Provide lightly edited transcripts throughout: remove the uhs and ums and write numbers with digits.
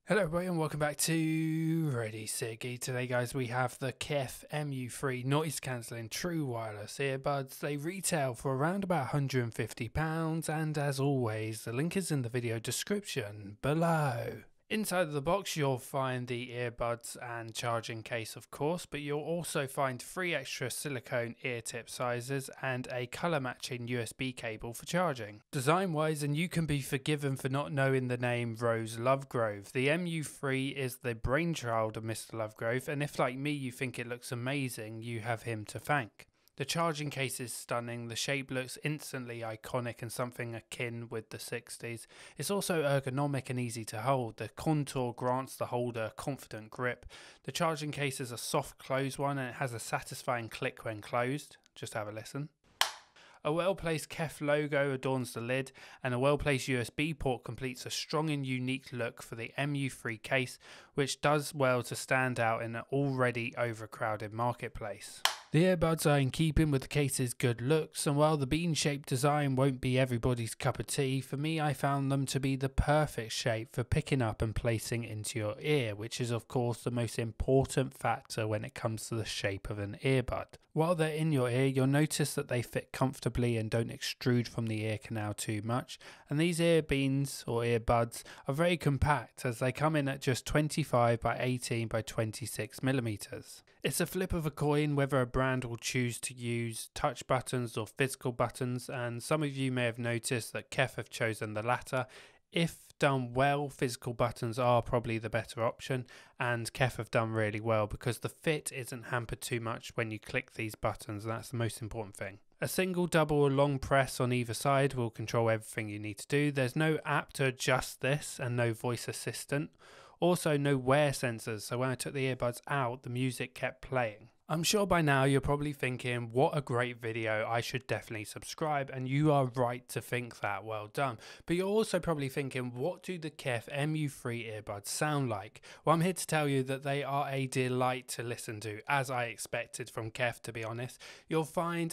Hello everybody and welcome back to Ready Set Geek. Today guys we have the KEF MU3 noise cancelling true wireless earbuds. They retail for around about £150 and as always the link is in the video description below. Inside of the box you'll find the earbuds and charging case of course, but you'll also find 3 extra silicone ear tip sizes and a colour matching USB cable for charging. Design wise, and you can be forgiven for not knowing the name Rose Lovegrove, the MU3 is the brainchild of Mr. Lovegrove, and if like me you think it looks amazing, you have him to thank. The charging case is stunning, the shape looks instantly iconic and something akin with the 60s. It's also ergonomic and easy to hold, the contour grants the holder a confident grip. The charging case is a soft close one and it has a satisfying click when closed. Just have a listen. A well-placed KEF logo adorns the lid, and a well-placed USB port completes a strong and unique look for the MU3 case, which does well to stand out in an already overcrowded marketplace. The earbuds are in keeping with the case's good looks, and while the bean-shaped design won't be everybody's cup of tea, for me I found them to be the perfect shape for picking up and placing into your ear, which is of course the most important factor when it comes to the shape of an earbud. While they're in your ear, you'll notice that they fit comfortably and don't extrude from the ear canal too much, and these ear beans or earbuds are very compact as they come in at just 25 by 18 by 26 millimeters. It's a flip of a coin whether a brand will choose to use touch buttons or physical buttons, and some of you may have noticed that KEF have chosen the latter. If done well, physical buttons are probably the better option, and KEF have done really well because the fit isn't hampered too much when you click these buttons, and that's the most important thing. A single, double or long press on either side will control everything you need to do. There's no app to adjust this and no voice assistant. Also no wear sensors, so when I took the earbuds out the music kept playing. I'm sure by now you're probably thinking what a great video, I should definitely subscribe, and you are right to think that, well done. But you're also probably thinking what do the KEF MU3 earbuds sound like? Well, I'm here to tell you that they are a delight to listen to, as I expected from KEF to be honest. You'll find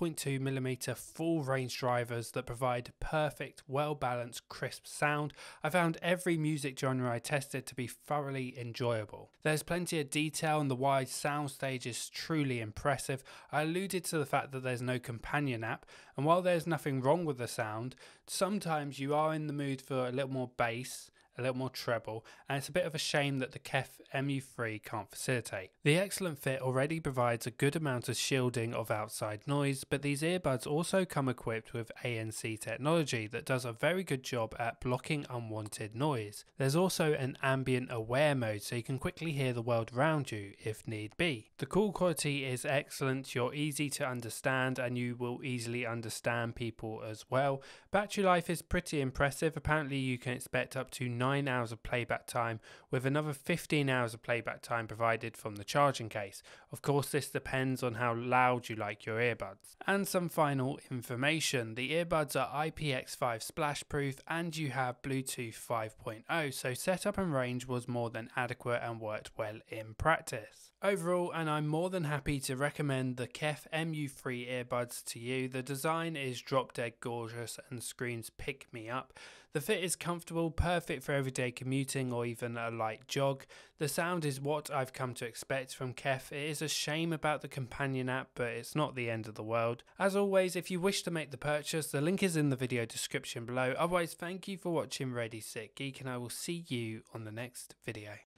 8.2mm full range drivers that provide perfect, well balanced, crisp sound. I found every music genre I tested to be thoroughly enjoyable. There's plenty of detail and the wide soundstage is truly impressive. I alluded to the fact that there's no companion app, and while there's nothing wrong with the sound, sometimes you are in the mood for a little more bass, a little more treble, and it's a bit of a shame that the KEF MU3 can't facilitate. The excellent fit already provides a good amount of shielding of outside noise, but these earbuds also come equipped with ANC technology that does a very good job at blocking unwanted noise. There's also an ambient aware mode so you can quickly hear the world around you if need be. The call quality is excellent, you're easy to understand and you will easily understand people as well. Battery life is pretty impressive. Apparently you can expect up to 9 hours of playback time, with another 15 hours of playback time provided from the charging case. Of course this depends on how loud you like your earbuds. And some final information, the earbuds are IPX5 splash proof and you have Bluetooth 5.0, so setup and range was more than adequate and worked well in practice. Overall, and I'm more than happy to recommend the KEF MU3 earbuds to you. The design is drop dead gorgeous and screams pick me up. The fit is comfortable, perfect for everyday commuting or even a light jog. The sound is what I've come to expect from KEF. It is a shame about the companion app, but it's not the end of the world. As always, if you wish to make the purchase, the link is in the video description below. Otherwise, thank you for watching Ready Set Geek, and I will see you on the next video.